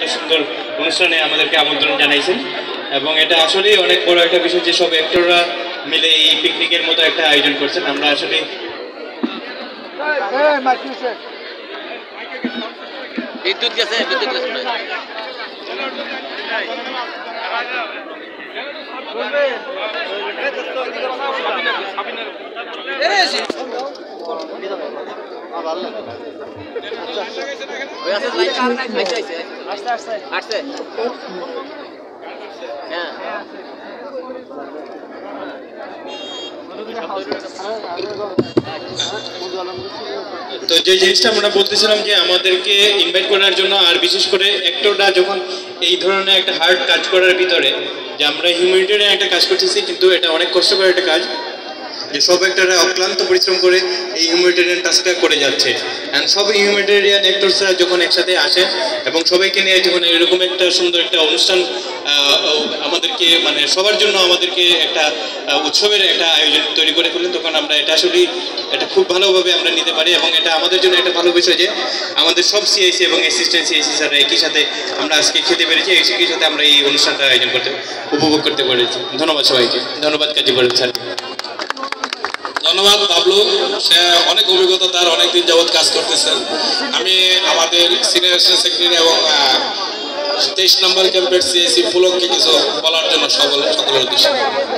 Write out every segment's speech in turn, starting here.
একটা সুন্দর অনুষ্ঠানে আমাদেরকে আমন্ত্রণ জানাইছেন এবং এটা আসলেই অনেক বড় একটা বিষয় যে সব অ্যাক্টররা মিলে এই পিকনিকের মতো একটা আয়োজন করছেন। আমরা আসলে বিদ্যুৎ গেছে তো যে জিনিসটা আমরা বলতেছিলাম যে আমাদেরকে ইনভাইট করার জন্য, আর বিশেষ করে অ্যাক্টররা যখন এই ধরনের একটা হার্ড কাজ করার ভিতরে যে আমরা হিউম্যানিটেরিয়ান একটা কাজ করতেছি, কিন্তু এটা অনেক কষ্টকর একটা কাজ যে সব অ্যাক্টররা অক্লান্ত পরিশ্রম করে এই হিউম্যানিটেরিয়ান টাস্কটা করে যাচ্ছে। অ্যান্ড সব হিউম্যানিটেরিয়ান অ্যাক্টরসরা যখন একসাথে আসে এবং সবাইকে নিয়ে যখন এরকম একটা সুন্দর একটা অনুষ্ঠান আমাদেরকে মানে সবার জন্য আমাদেরকে একটা উৎসবের একটা আয়োজন তৈরি করে ফেলেন, তখন আমরা এটা আসলেই এটা খুব ভালোভাবে আমরা নিতে পারি। এবং এটা আমাদের জন্য একটা ভালো বিষয় যে আমাদের সব সিআইসি এবং অ্যাসিস্ট্যান্ট সিআইসি স্যাররা একই সাথে আমরা আজকে খেতে পেরেছি, একই সাথে আমরা এই অনুষ্ঠানটা আয়োজন করতে উপভোগ করতে পেরেছি। ধন্যবাদ সবাইকে। ধন্যবাদ কাজীবর স্যার। ধন্যবাদ বাবলু, সে অনেক অভিজ্ঞতা, তার অনেকদিন যাবৎ কাজ করতেছেন। আমি আমাদের সিনিয়র সেক্রেটারি এবং 23 নম্বর ক্যাম্পের সিএসি পুলককে কিছু বলার জন্য সকলের উদ্দেশ্যে।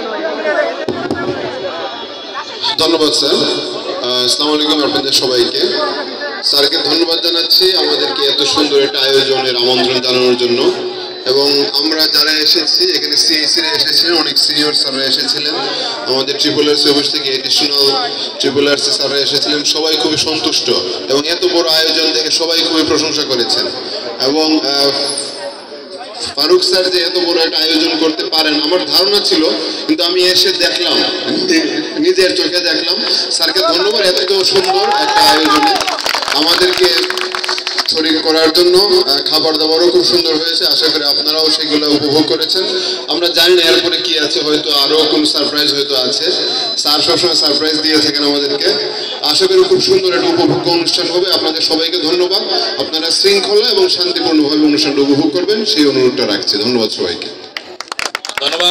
ধন্যবাদ স্যার। আসসালামু আলাইকুম আপনাদের সবাইকে। স্যারকে ধন্যবাদ জানাচ্ছি আমাদেরকে এত সুন্দর একটা আয়োজনের আমন্ত্রণ জানানোর জন্য। এবং আমরা যারা এসেছি এখানে সিএসিরা এসেছিলেন, অনেক সিনিয়র স্যাররা এসেছিলেন, আমাদের RRRC অফিস থেকে এডিশনাল RRRC স্যাররা এসেছিলেন, সবাই খুবই সন্তুষ্ট এবং এত বড় আয়োজন দেখে সবাই খুবই প্রশংসা করেছেন। এবং ফারুক স্যার যে এত বড় একটা আয়োজন করতে পারেন আমার ধারণা ছিল, কিন্তু আমি এসে দেখলাম, নিজের চোখে দেখলাম। স্যারকে ধন্যবাদ এত সুন্দর একটা আয়োজনে আমাদেরকে শরীর করার জন্য। খাবার দাবারও খুব সুন্দর হয়েছে, আশা করি আপনারাও সেগুলো উপভোগ করেছেন। আমরা জানি না এরপরে কি আছে, হয়তো আরও কোনো সারপ্রাইজ হয়তো আছে। স্যার সবসময় সারপ্রাইজ দিয়ে থাকেন আমাদেরকে। আশা করি খুব সুন্দর একটা উপভোগ্য অনুষ্ঠান হবে। আপনাদের সবাইকে ধন্যবাদ। আপনারা শৃঙ্খলা এবং শান্তিপূর্ণভাবে অনুষ্ঠানটা উপভোগ করবেন সেই অনুরোধটা রাখছি। ধন্যবাদ সবাইকে। ধন্যবাদ।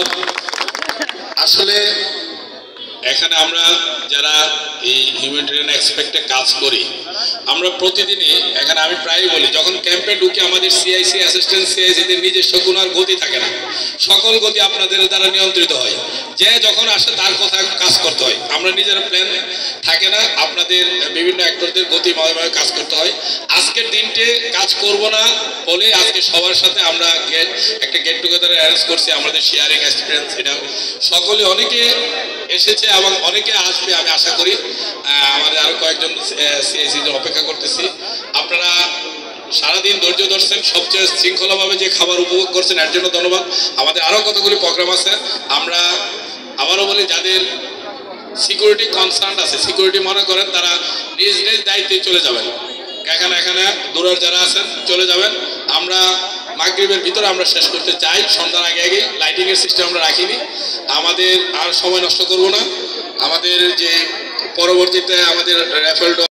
আসলে এখানে আমরা যারা এই হিউম্যানিটেরিয়ান এক্সপেক্টে কাজ করি, আমরা প্রতিদিনই এখানে, আমি প্রায়ই বলি, যখন ক্যাম্পে ঢুকে আমাদের সিআইসি অ্যাসিস্ট্যান্ট সিআইসিদের নিজস্ব কোনো আর গতি থাকে না, সকল গতি আপনাদের দ্বারা নিয়ন্ত্রিত হয়। যে যখন আসে তার কথা কাজ করতে হয়, আমরা নিজের প্ল্যান থাকে না, আপনাদের বিভিন্ন অ্যাক্টরদের গতি ময় কাজ করতে হয়। আজকের দিনটি কাজ করব না বলে আজকে সবার সাথে আমরা একটা গেট টুগেদার অ্যারেঞ্জ করছি, আমাদের শেয়ারিং এক্সপিরিয়েন্স। এটা সকলে অনেকে এসেছে এবং অনেকে আসবে আমি আশা করি। আমাদের আরো কয়েকজন সিআইসি অপেক্ষা করতেছি। আপনারা সারাদিন ধৈর্য ধরছেন, সবচেয়ে শৃঙ্খলাভাবে যে খাবার উপভোগ করছেন এর জন্য ধন্যবাদ। আমাদের আরো কতগুলি প্রোগ্রাম আছে। আমরা আবারও বলি, যাদের সিকিউরিটি কনসার্ন আছে, সিকিউরিটি মনে করেন, তারা নিজ নিজ দায়িত্বে চলে যাবেন। এখানে দূরের যারা আছেন চলে যাবেন। আমরা মাগরিবের ভিতরে আমরা শেষ করতে চাই, সন্ধ্যার আগে লাইটিং এর সিস্টেম আমরা রাখিনি। আমাদের আর সময় নষ্ট করব না। আমাদের যে পরবর্তীতে আমাদের র্যাফেল